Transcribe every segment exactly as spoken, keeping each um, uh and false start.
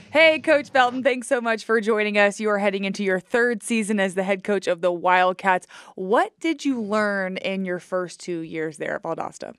Hey, Coach Felton, thanks so much for joining us. You are heading into your third season as the head coach of the Wildcats. What did you learn in your first two years there at Valdosta?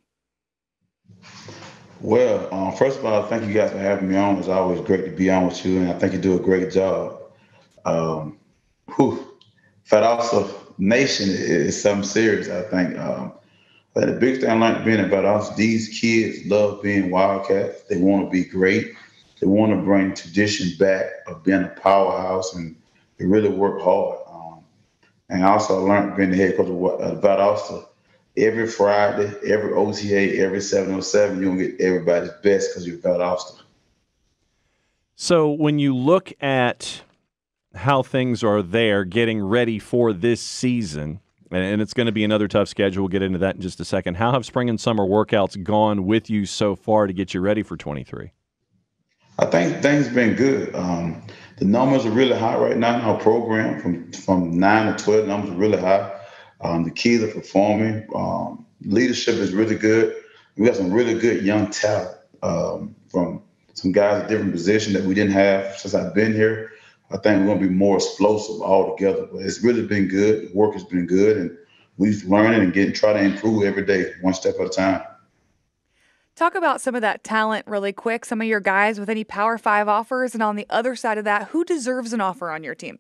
Well, um, first of all, thank you guys for having me on. It's always great to be on with you, and I think you do a great job. Um, whew, Fedasa Nation is, is something serious, I think. Um, but the biggest thing I learned being about us, these kids love being Wildcats. They want to be great. They want to bring tradition back of being a powerhouse, and they really work hard. Um, and I also learned being the head coach of Wa- uh, Valdosta. Every Friday, every O T A, every seven oh seven, you're going to get everybody's best because you're Valdosta. So when you look at how things are there getting ready for this season, and, and it's going to be another tough schedule. We'll get into that in just a second. How have spring and summer workouts gone with you so far to get you ready for twenty-three? I think things been good. Um, the numbers are really high right now in our program. From from nine to twelve, numbers are really high. Um, the kids are performing. Um, leadership is really good. We got some really good young talent um, from some guys at different positions that we didn't have since I've been here. I think we're going to be more explosive altogether. But it's really been good. The work has been good, and we've learning and getting try to improve every day, one step at a time. Talk about some of that talent really quick, some of your guys with any Power Five offers. And on the other side of that, who deserves an offer on your team?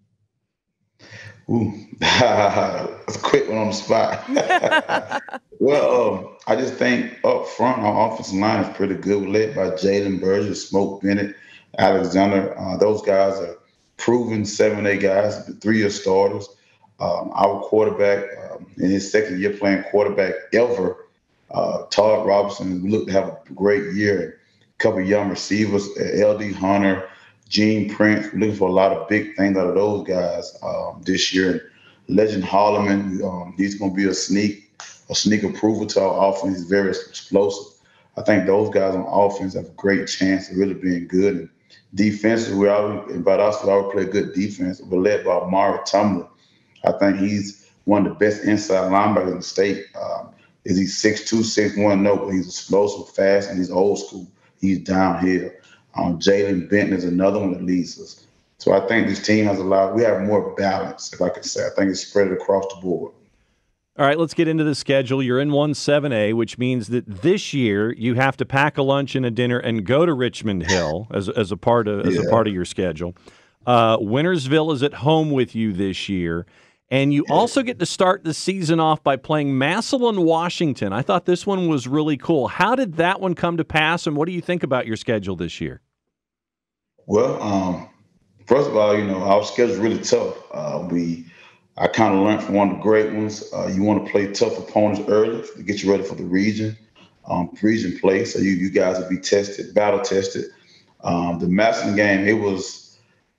Ooh, that's a quick one on the spot. Well, um, I just think up front, our offensive line is pretty good. We're led by Jalen Burgess, Smoke Bennett, Alexander. Uh, those guys are proven seven A guys, three-year starters. Um, our quarterback um, in his second year playing quarterback ever, uh, Todd Robinson. We look to have a great year. A couple of young receivers, uh, L D Hunter, Gene Prince. We're looking for a lot of big things out of those guys um, this year. And Legend Holloman, um, he's going to be a sneak a sneak approval to our offense. He's very explosive. I think those guys on offense have a great chance of really being good. And defenses, we always, about us, we always play good defense. We're led by Mari Tumler. I think he's one of the best inside linebackers in the state. Um, is he six two, six one? No, but he's explosive, fast, and he's old school. He's downhill. Um, Jalen Benton is another one that leads us. So I think this team has a lot. We have more balance, if I can say. I think it's spread across the board. All right, let's get into the schedule. You're in one seven A, which means that this year you have to pack a lunch and a dinner and go to Richmond Hill as, as a part of as Yeah. a part of your schedule. Uh, Wintersville is at home with you this year, and you also get to start the season off by playing Massillon, Washington. I thought this one was really cool. How did that one come to pass, and what do you think about your schedule this year? Well, um, first of all, you know, our schedule's really tough. Uh, we I kind of learned from one of the great ones. Uh, you want to play tough opponents early to get you ready for the region, um, region play. So you you guys will be tested, battle tested. Um, the Massillon game, it was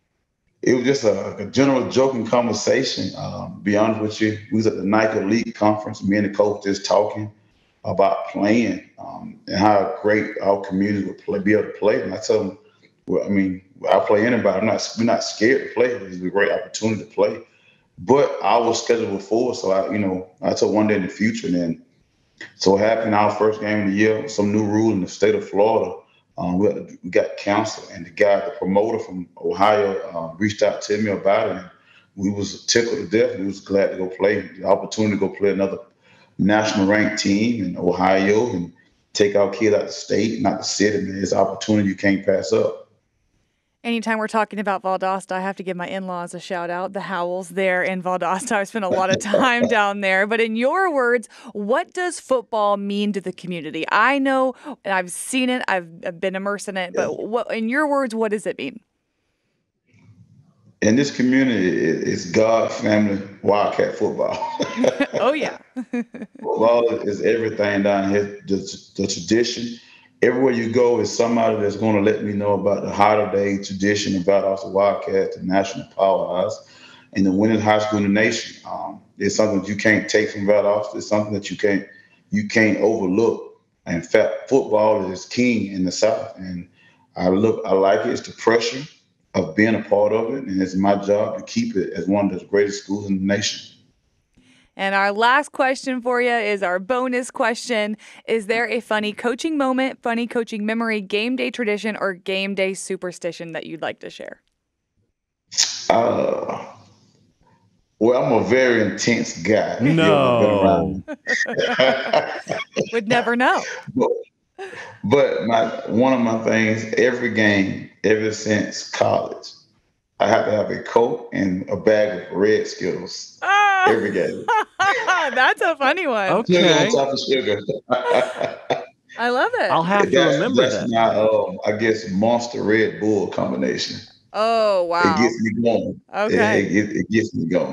it was just a, a general joking conversation. Um, be honest with you, we was at the Nike Elite conference. Me and the coach just talking about playing um, and how great our community would play, be able to play. And I tell them, well, I mean, I'll play anybody. I'm not we're not scared to play. It's a great opportunity to play. But I was scheduled before, so I, you know, I took one day in the future. And then, so it happened our first game of the year, some new rule in the state of Florida. Um, we, had, we got counsel, and the guy, the promoter from Ohio, uh, reached out to me about it. And we was tickled to death. We was glad to go play, the opportunity to go play another national ranked team in Ohio and take our kid out the state, not the city. Man, it's an opportunity you can't pass up. Anytime we're talking about Valdosta, I have to give my in-laws a shout out. The Howells there in Valdosta. I spent a lot of time down there. But in your words, what does football mean to the community? I know, and I've seen it. I've, I've been immersed in it. But what, in your words, what does it mean? In this community, it- it's God, family, Wildcat football. Oh, yeah. Football is everything down here. The, the tradition. Everywhere you go is somebody that's going to let me know about the holiday tradition about us, the Wildcats, the national powerhouse, and the winners high school in the nation. Um, it's something that you can't take from Valdosta. It's something that you can't you can't overlook. In fact, football is king in the South, and I look I like it. It's the pressure of being a part of it, and it's my job to keep it as one of the greatest schools in the nation. And our last question for you is our bonus question. Is there a funny coaching moment, funny coaching memory, game day tradition, or game day superstition that you'd like to share? Uh, well, I'm a very intense guy. if you No. ever been around. Would never know. But, but my one of my things, every game, ever since college, I have to have a Coke and a bag of red Skittles Oh, every game. that's a funny one. Sugar Okay. on top of sugar. I love it. I'll have to that's remember that's that. my, um, I guess, Monster Red Bull combination. Oh, wow. It gets me going. Okay. It, it, it gets me going.